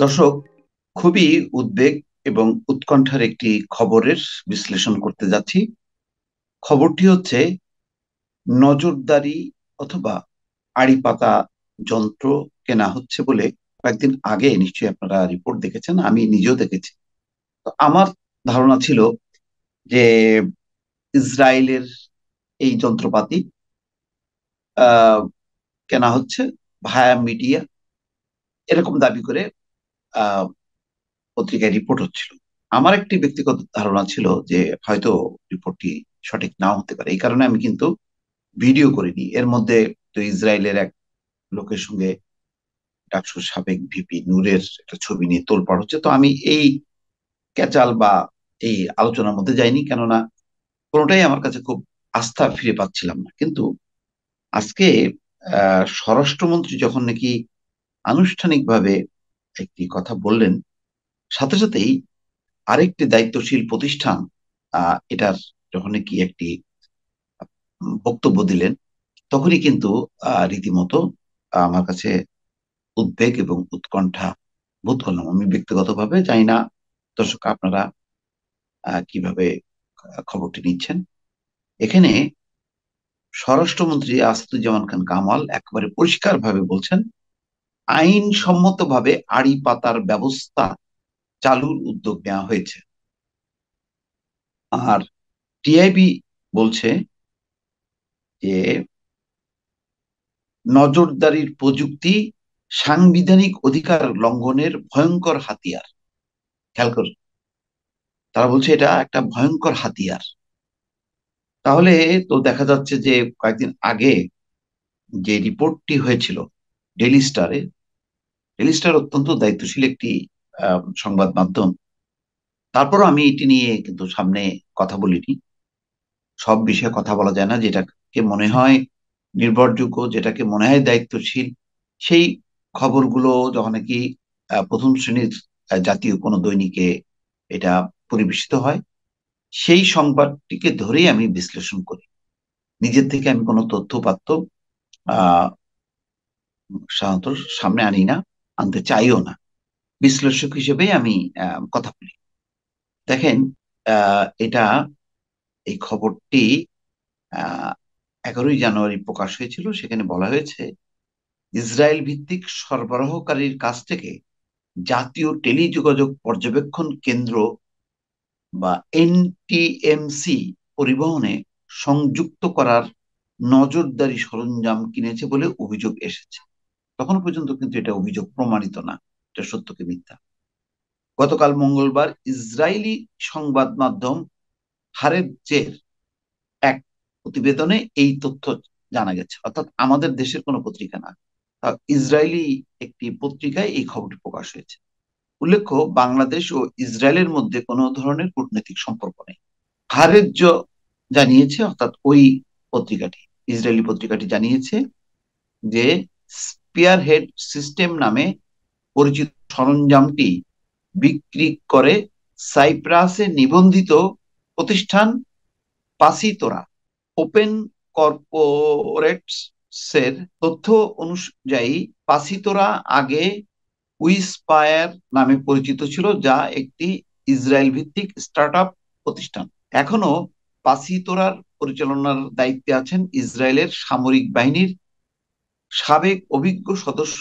দর্শক, খুবই উদ্বেগ এবং উৎকণ্ঠার একটি খবরের বিশ্লেষণ করতে যাচ্ছি। খবরটি হচ্ছে নজরদারি অথবা আড়ি পাতা যন্ত্র কেনা হচ্ছে বলে কয়েকদিন আগে নিশ্চয়ই আপনারা রিপোর্ট দেখেছেন, আমি নিজেও দেখেছি। তো আমার ধারণা ছিল যে ইসরায়েলের এই যন্ত্রপাতি আহ কেনা হচ্ছে ভায়া মিডিয়া, এরকম দাবি করে আহ পত্রিকায় রিপোর্ট হচ্ছিল। আমার একটি ব্যক্তিগত ধারণা ছিল যে হয়তো রিপোর্টটি সঠিক নাও হতে পারে, এই কারণে আমি কিন্তু ভিডিও করিনি। এর মধ্যে তো ইসরায়েলের এক লোকের সঙ্গে ডাকসুর সাবেক ভিপি নূরের একটা ছবি নিয়ে তোলপাড় হচ্ছে, তো আমি এই ক্যাচাল বা এই আলোচনার মধ্যে যাইনি, কেননা কোনোটাই আমার কাছে খুব আস্থা ফিরে পাচ্ছিলাম না। কিন্তু আজকে স্বরাষ্ট্রমন্ত্রী যখন নাকি আনুষ্ঠানিকভাবে একটি কথা বললেন, সাথে সাথেই আরেকটি দায়িত্বশীল প্রতিষ্ঠান এটার যখন নাকি একটি বক্তব্য দিলেন, তখনই কিন্তু রীতিমতো আমার কাছে উদ্বেগ এবং উৎকণ্ঠা বোধ করলাম। আমি ব্যক্তিগতভাবে জানি না দর্শক আপনারা কিভাবে খবরটি নিচ্ছেন। এখানে স্বরাষ্ট্রমন্ত্রী আসাদুজ্জামান খান কামাল একেবারে পরিষ্কার ভাবে বলছেন, আইনসম্মতভাবে আড়ি পাতার ব্যবস্থা চালুর উদ্যোগ নেওয়া হয়েছে। আর টিআইবি বলছে যে নজরদারির প্রযুক্তি সাংবিধানিক অধিকার লঙ্ঘনের ভয়ঙ্কর হাতিয়ার। খেয়াল করুন, তারা বলছে এটা একটা ভয়ঙ্কর হাতিয়ার। তাহলে তো দেখা যাচ্ছে যে কয়েকদিন আগে যে রিপোর্টটি হয়েছিল ডেইলি স্টারে, ডেইলি স্টার অত্যন্ত দায়িত্বশীল একটি সংবাদ মাধ্যম, তারপরও আমি এটি নিয়ে কিন্তু সামনে কথা বলিনি। সব বিষয়ে কথা বলা যায় না। যেটাকে মনে হয় নির্ভরযোগ্য, যেটাকে মনে হয় দায়িত্বশীল, সেই খবরগুলো যখন নাকি প্রথম শ্রেণীর জাতীয় কোনো দৈনিকে এটা পরিবেশিত হয়, সেই সংবাদটিকে ধরেই আমি বিশ্লেষণ করি। নিজের থেকে আমি কোনো তথ্য পাত্র আহ সাধারণত সামনে আনি না, আনতে চাইও না। বিশ্লেষক হিসেবেই আমি কথা বলি। দেখেন, এটা এই খবরটি আহ 11ই জানুয়ারি প্রকাশ হয়েছিল। সেখানে বলা হয়েছে, ইসরায়েল ভিত্তিক সরবরাহকারীর কাছ থেকে জাতীয় টেলিযোগাযোগ পর্যবেক্ষণ কেন্দ্র বা এনটিএমসি পরিবহনে সংযুক্ত করার নজরদারি সরঞ্জাম কিনেছে বলে অভিযোগ এসেছে। তখন পর্যন্ত কিন্তু এটা অভিযোগ প্রমাণিত না, এটা সত্য কি মিথ্যা। গতকাল মঙ্গলবার ইসরায়েলি সংবাদ মাধ্যম হারেতজের এক প্রতিবেদনে এই তথ্য জানা গেছে, অর্থাৎ আমাদের দেশের কোনো পত্রিকা না, ইসরায়েলি একটি পত্রিকায় এই খবরটি প্রকাশ হয়েছে। উল্লেখ্য, বাংলাদেশ ও ইসরায়েলের মধ্যে কোনো ধরনের কূটনৈতিক সম্পর্ক নেই। হারেজ্য জানিয়েছে, অর্থাৎ ওই পত্রিকাটি, ইসরায়েলি পত্রিকাটি জানিয়েছে যে স্পিয়ার হেড সিস্টেম নামে পরিচিত সরঞ্জামটি বিক্রি করে সাইপ্রাসে নিবন্ধিত প্রতিষ্ঠান পাসিতোরা। ওপেন কর্পোরেটস এর তথ্য অনুযায়ী পাসিতোরা আগে উইসপায়ার নামে পরিচিত ছিল, যা একটি ইসরায়েল ভিত্তিক স্টার্টআপ প্রতিষ্ঠান। এখনো পাসিতোরার পরিচালনার দায়িত্বে আছেন ইসরায়েলের সামরিক বাহিনীর সাবেক অভিজ্ঞ সদস্য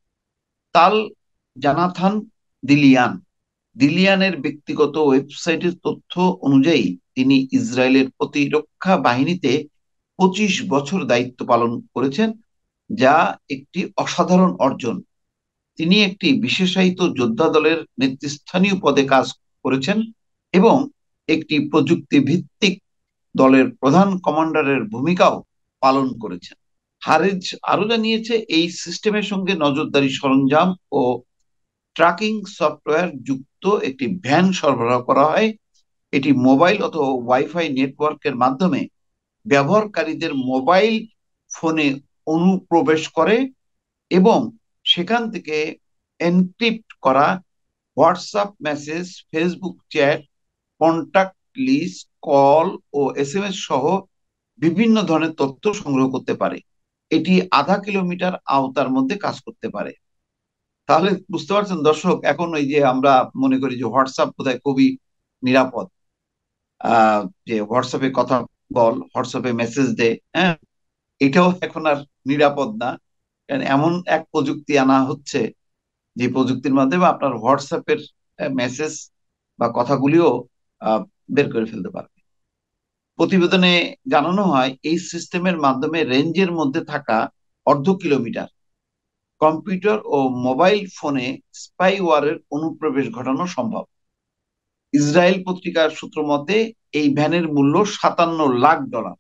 তাল জানাথান দিলিয়ান। দিলিয়ানের ব্যক্তিগত ওয়েবসাইটের তথ্য অনুযায়ী তিনি ইসরায়েলের প্রতিরক্ষা বাহিনীতে 25 বছর দায়িত্ব পালন করেছেন, যা একটি অসাধারণ অর্জন। তিনি একটি বিশেষায়িত যোদ্ধা দলের নেতৃস্থানীয় পদে কাজ করেছেন এবং একটি প্রযুক্তি ভিত্তিক দলের প্রধান কমান্ডারের ভূমিকাও পালন করেছেন। হারেজ আরো জানিয়েছে, এই সিস্টেমের সঙ্গে নজরদারি সরঞ্জাম ও ট্র্যাকিং সফটওয়্যার যুক্ত একটি ভ্যান সরবরাহ করা হয়। এটি মোবাইল অথবা ওয়াইফাই নেটওয়ার্কের মাধ্যমে ব্যবহারকারীদের মোবাইল ফোনে অনুপ্রবেশ করে এবং সেখান থেকে এনক্রিপ্ট করা WhatsApp message, Facebook chat, contact list, call ও এসএমএস সহ বিভিন্ন ধরনের তথ্য সংগ্রহ করতে পারে। এটি আধা কিলোমিটার আওতার মধ্যে কাজ করতে পারে। তাহলে বুঝতে পারছেন দর্শক, এখন ওই যে আমরা মনে করি যে হোয়াটসঅ্যাপ বোধহয় খুবই নিরাপদ, আহ যে হোয়াটসঅ্যাপে কথা বল, হোয়াটসঅ্যাপে মেসেজ দে, হ্যাঁ, এটাও এখন আর নিরাপদ না। কারণ এমন এক প্রযুক্তি আনা হচ্ছে, যে প্রযুক্তির মাধ্যমে আপনার হোয়াটসঅ্যাপের মেসেজ বা কথাগুলিও বের করে ফেলতে পারবে। প্রতিবেদনে জানানো হয় এই সিস্টেমের মাধ্যমে রেঞ্জের মধ্যে থাকা অর্ধ কিলোমিটার কম্পিউটার ও মোবাইল ফোনে স্পাইওয়ারের অনুপ্রবেশ ঘটানো সম্ভব। ইসরায়েল পত্রিকার সূত্র মতে এই ভ্যানের মূল্য 57 লাখ ডলার।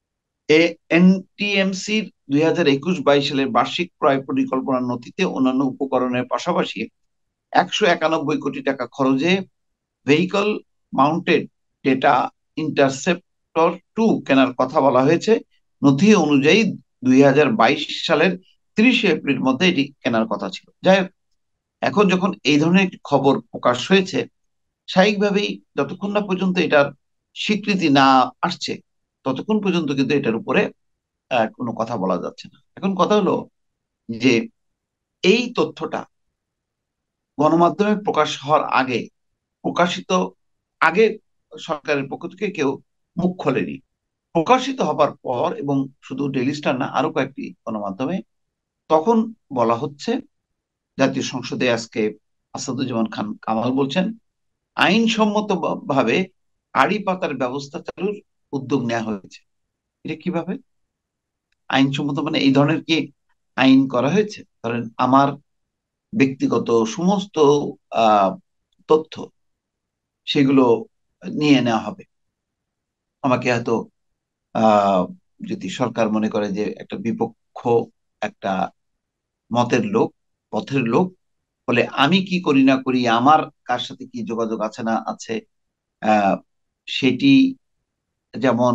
এনটিএমসির 2021-22 সালের বার্ষিক ক্রয় পরিকল্পনার নথিতে অন্যান্য উপকরণের পাশাপাশি 191 কোটি টাকা খরচে ভেহিকল মাউন্টেড ডেটা ইন্টারসেপ্টর 2 কেনার কথা বলা হয়েছে। নথি অনুযায়ী 2022 সালের 30 এপ্রিল মধ্যে এটি কেনার কথা ছিল। যাই হোক, এখন যখন এই ধরনের একটি খবর প্রকাশ হয়েছে, স্বাভাবিকভাবেই যতক্ষণ না পর্যন্ত এটার স্বীকৃতি না আসছে, ততক্ষণ পর্যন্ত কিন্তু এটার উপরে কোনো কথা বলা যাচ্ছে না। এখন কথা হলো যে এই তথ্যটা গণমাধ্যমে প্রকাশ হওয়ার আগে, প্রকাশিত আগে, সরকারের পক্ষ থেকে কেউ মুখ খোলেনি। প্রকাশিত হবার পর, এবং শুধু ডেইলি স্টার না, আরো কয়েকটি গণমাধ্যমে, তখন বলা হচ্ছে, জাতীয় সংসদে আজকে আসাদুজ্জামান খান কামাল বলছেন আইনসম্মত ভাবে আড়ি পাতার ব্যবস্থা চালুর উদ্যোগ নেওয়া হয়েছে। এটা কিভাবে আইনসম্মত, মানে এই ধরনের কি আইন করা হয়েছে? ধরেন আমার ব্যক্তিগত সমস্ত আহ তথ্য, সেগুলো নিয়ে নেওয়া হবে। আমাকে হয়তো আহ যদি সরকার মনে করে যে একটা বিপক্ষ, একটা মতের লোক, পথের লোক বলে, আমি কি করি না করি, আমার কার সাথে কি যোগাযোগ আছে না আছে, আহ সেটি যেমন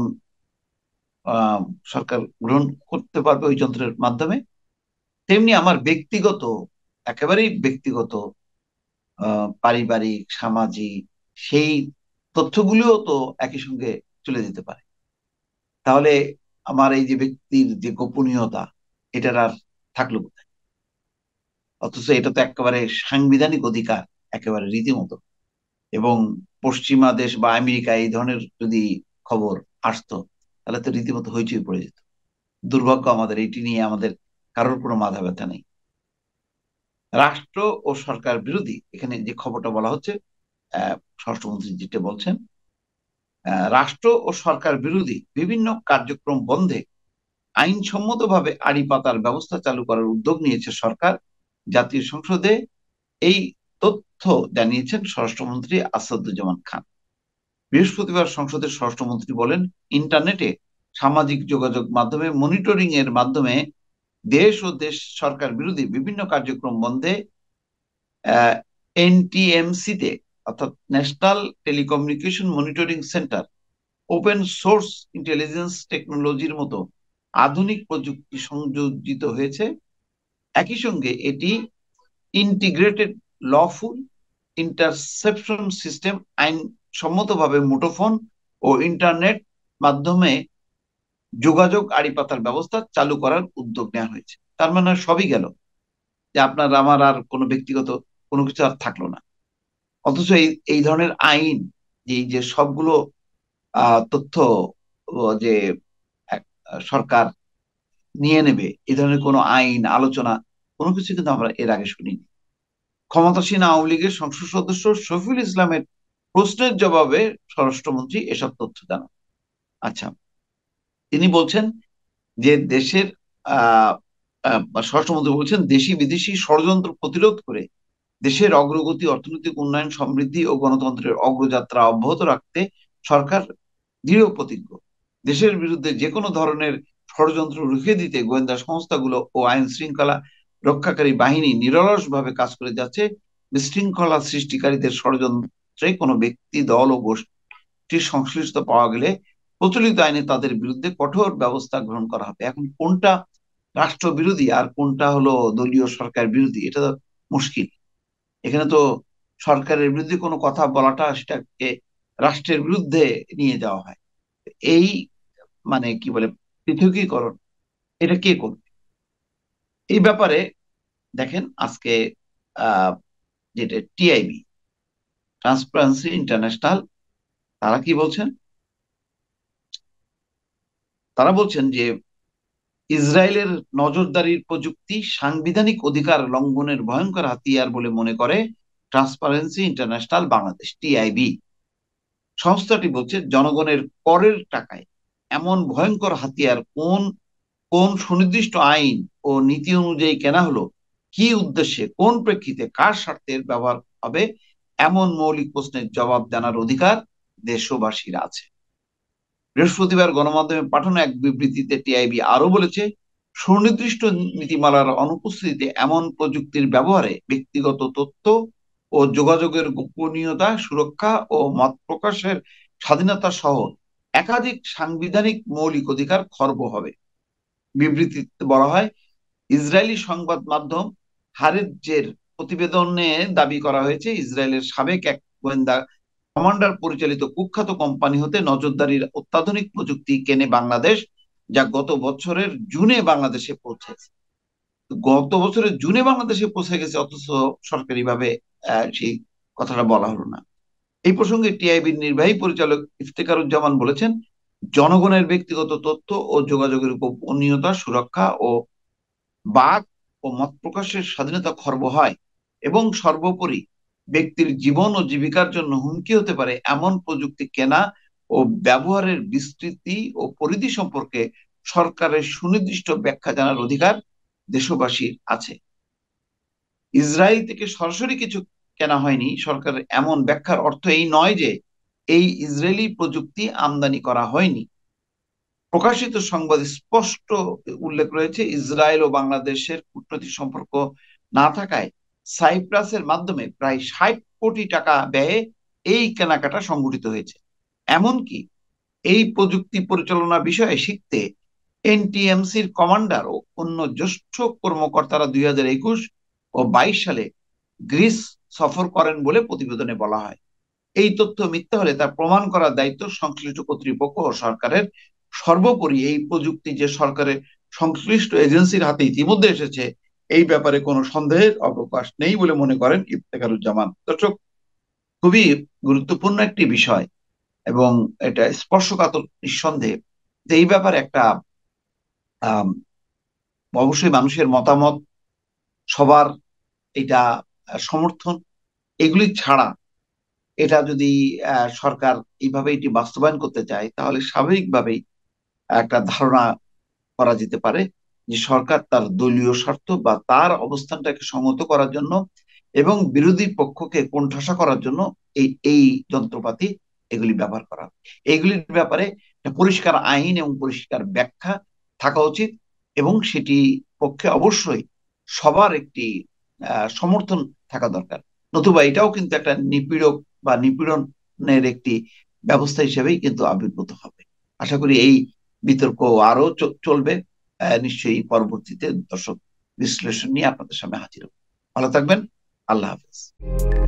আহ সরকার গ্রহণ করতে পারবে ওই যন্ত্রের মাধ্যমে, তেমনি আমার ব্যক্তিগত, একেবারেই ব্যক্তিগত, পারিবারিক, সামাজিক, সেই তথ্যগুলিও তো একই সঙ্গে চলে যেতে পারে। তাহলে আমার এই যে ব্যক্তির যে গোপনীয়তা, এটার আর থাকলো কোথায়? অথচ এটা তো একেবারে সাংবিধানিক অধিকার, একেবারে রীতিমতো। এবং পশ্চিমা দেশ বা আমেরিকা এই ধরনের যদি খবর আসতো, তাহলে তো রীতিমতো হইচই পড়ে যেত। দুর্ভাগ্য আমাদের, এটি নিয়ে আমাদের কারোর কোনো মাথা ব্যথা নেই। রাষ্ট্র ও সরকার বিরোধী, এখানে যে খবরটা বলা হচ্ছে, আহ স্বরাষ্ট্রমন্ত্রী যেটা বলছেন, রাষ্ট্র ও সরকার বিরোধী বিভিন্ন কার্যক্রম বন্ধে আইনসম্মতভাবে আড়ি পাতার ব্যবস্থা চালু করার উদ্যোগ নিয়েছে সরকার। জাতীয় সংসদে এই তথ্য জানিয়েছেন স্বরাষ্ট্রমন্ত্রী আসাদুজ্জামান খান। বৃহস্পতিবার সংসদের স্বরাষ্ট্রমন্ত্রী বলেন, ইন্টারনেটে সামাজিক যোগাযোগ মাধ্যমে মনিটরিং এর মাধ্যমে দেশ ও দেশ সরকার বিরোধী বিভিন্ন কার্যক্রম বন্ধে এনটিএমসি তে, অর্থাৎ national telecommunication monitoring centre, open source intelligence টেকনোলজির মতো আধুনিক প্রযুক্তি সংযোজিত হয়েছে। একই সঙ্গে এটি ইন্টিগ্রেটেড লফুল ইন্টারসেপশন সিস্টেম, আইন সম্মতভাবে মুঠোফোন ও ইন্টারনেট মাধ্যমে যোগাযোগ আড়ি পাতার ব্যবস্থা চালু করার উদ্যোগ নেওয়া হয়েছে। তার মানে সবই গেল, যে আপনার আমার আর কোনো ব্যক্তিগত কোনো কিছু আর থাকলো না। অথচ এই এই ধরনের আইন, যে এই যে সবগুলো তথ্য যে সরকার নিয়ে নেবে, এই ধরনের কোনো আইন আলোচনা, কোনো কিছু কিন্তু আমরা এর আগে শুনিনি। ক্ষমতাসীন আওয়ামী লীগের সংসদ সদস্য শফিউল ইসলামের প্রশ্নের জবাবে স্বরাষ্ট্রমন্ত্রী এসব তথ্য জানান। আচ্ছা, তিনি বলছেন যে দেশের আহ স্বরাষ্ট্রমন্ত্রী বলছেন, দেশি বিদেশি ষড়যন্ত্র প্রতিরোধ করে দেশের অগ্রগতি, অর্থনৈতিক উন্নয়ন, সমৃদ্ধি ও গণতন্ত্রের অগ্রযাত্রা অব্যাহত রাখতে সরকার দৃঢ় প্রতিজ্ঞ। দেশের বিরুদ্ধে যে কোনো ধরনের ষড়যন্ত্র রুখে দিতে গোয়েন্দা সংস্থাগুলো ও আইন শৃঙ্খলা রক্ষাকারী বাহিনী নিরলসভাবে কাজ করে যাচ্ছে। বিশৃঙ্খলা সৃষ্টিকারীদের ষড়যন্ত্রে কোনো ব্যক্তি, দল ও গোষ্ঠীর সংশ্লিষ্ট পাওয়া গেলে প্রচলিত আইনে তাদের বিরুদ্ধে কঠোর ব্যবস্থা গ্রহণ করা হবে। এখন কোনটা রাষ্ট্র বিরোধী আর কোনটা হলো দলীয় সরকার বিরোধী, এটা তো মুশকিল। এখানে তো সরকারের বিরুদ্ধে কোনো কথা বলাটা, সেটাকে রাষ্ট্রের বিরুদ্ধে নিয়ে যাওয়া হয়। এই মানে কি বলে পৃথকীকরণ, এটা কে করবে? এই ব্যাপারে দেখেন, আজকে আহ, যেটা টিআইবি, ট্রান্সপারেন্সি ইন্টারন্যাশনাল, তারা কি বলছেন? তারা বলছেন যে ইসরায়েলের নজরদারির প্রযুক্তি সাংবিধানিক অধিকার লঙ্ঘনের ভয়ঙ্কর হাতিয়ার বলে মনে করে ট্রান্সপারেন্সি ইন্টারন্যাশনাল বাংলাদেশ, টিআইবি। সংস্থাটি বলছে জনগণের করের টাকায় এমন ভয়ঙ্কর হাতিয়ার কোন কোন সুনির্দিষ্ট আইন ও নীতি অনুযায়ী কেনা হলো, কি উদ্দেশ্যে, কোন প্রেক্ষিতে, কার স্বার্থে এর ব্যবহার হবে, এমন মৌলিক প্রশ্নের জবাব জানার অধিকার দেশবাসীর আছে। বৃহস্পতিবার গণমাধ্যমে পাঠানো এক বিবৃতিতে টিআইবি আরো বলেছে, সুনির্দিষ্ট নীতিমালার অনুপস্থিতিতে এমন প্রযুক্তির ব্যবহারে ব্যক্তিগত তথ্য ও যোগাযোগের গোপনীয়তা সুরক্ষা ও মত প্রকাশের স্বাধীনতা সহ একাধিক সাংবিধানিক মৌলিক অধিকার খর্ব হবে। বিবৃতিতে বলা হয়, ইসরায়েলি সংবাদ মাধ্যম হারেজের প্রতিবেদনে দাবি করা হয়েছে, ইসরায়েলের সাবেক এক গোয়েন্দা কমান্ডার পরিচালিত কুখ্যাত কোম্পানি হতে নজরদারির অত্যাধুনিক প্রযুক্তি কেনে বাংলাদেশ, যা গত বছরের জুনে বাংলাদেশে পৌঁছেছে। গত বছরের জুনে বাংলাদেশে পৌঁছে গেছে, অথচ সরকারিভাবে সেই কথাটা বলা হলো না। এই প্রসঙ্গে টিআইবির নির্বাহী পরিচালক ইফতেখারুজ্জামান বলেছেন, জনগণের ব্যক্তিগত তথ্য ও যোগাযোগের গোপনীয়তা সুরক্ষা ও বাক ও মত প্রকাশের স্বাধীনতা খর্ব হয় এবং সর্বোপরি ব্যক্তির জীবন ও জীবিকার জন্য হুমকি হতে পারে এমন প্রযুক্তি কেনা ও ব্যবহারের বিস্তৃতি ও পরিধি সম্পর্কে সরকারের সুনির্দিষ্ট ব্যাখ্যা জানার অধিকার দেশবাসীর আছে। ইসরায়েল থেকে সরাসরি কিছু কেনা হয়নি সরকারের এমন ব্যাখ্যার অর্থ এই নয় যে এই ইসরায়েলি প্রযুক্তি আমদানি করা হয়নি। প্রকাশিত সংবাদে স্পষ্ট উল্লেখ রয়েছে, ইসরায়েল ও বাংলাদেশের কূটনৈতিক সম্পর্ক না থাকায় সাইপ্রাসের মাধ্যমে প্রায় 60 কোটি টাকা ব্যয়ে এই কেনাকাটা সংঘটিত হয়েছে। এমনকি এই প্রযুক্তি পরিচালনা বিষয়ে শিখতে এনটিএমসির কমান্ডার ও অন্য জ্যেষ্ঠ কর্মকর্তারা 2021 ও 22 সালে গ্রিস সফর করেন বলে প্রতিবেদনে বলা হয়। এই তথ্য মিথ্যা হলে তা প্রমাণ করার দায়িত্ব সংশ্লিষ্ট কর্তৃপক্ষ ও সরকারের। সর্বোপরি এই প্রযুক্তি যে সরকারের সংশ্লিষ্ট এজেন্সির হাতে ইতিমধ্যে এসেছে, এই ব্যাপারে কোনো সন্দেহের অবকাশ নেই বলে মনে করেন ইফতেখারুজ্জামান। দর্শক, খুবই গুরুত্বপূর্ণ একটি বিষয় এবং এটা স্পর্শকাতর নিঃসন্দেহে। এই ব্যাপারে একটা আহ অবশ্যই মানুষের মতামত, সবার এটা সমর্থন, এগুলি ছাড়া এটা যদি সরকার এইভাবে এটি বাস্তবায়ন করতে চায়, তাহলে স্বাভাবিকভাবেই একটা ধারণা করা যেতে পারে যে সরকার তার দলীয় স্বার্থ বা তার অবস্থানটাকে সংহত করার জন্য এবং বিরোধী পক্ষকে কোণঠাসা করার জন্য এই এই যন্ত্রপাতি এগুলি ব্যবহার করা। এগুলির ব্যাপারে একটা পরিষ্কার আইন এবং পরিষ্কার ব্যাখ্যা থাকা উচিত এবং সেটি পক্ষে অবশ্যই সবার একটি সমর্থন থাকা দরকার। নতুবা এটাও কিন্তু একটা নিপীড়ক বা নিপীড়নের একটি ব্যবস্থা হিসেবেই কিন্তু আবির্ভূত হবে। আশা করি এই বিতর্ক আরো চলবে। নিশ্চয়ই পরবর্তীতে দর্শক বিশ্লেষণ নিয়ে আপনাদের সামনে হাজির হব। ভালো থাকবেন। আল্লাহ হাফেজ।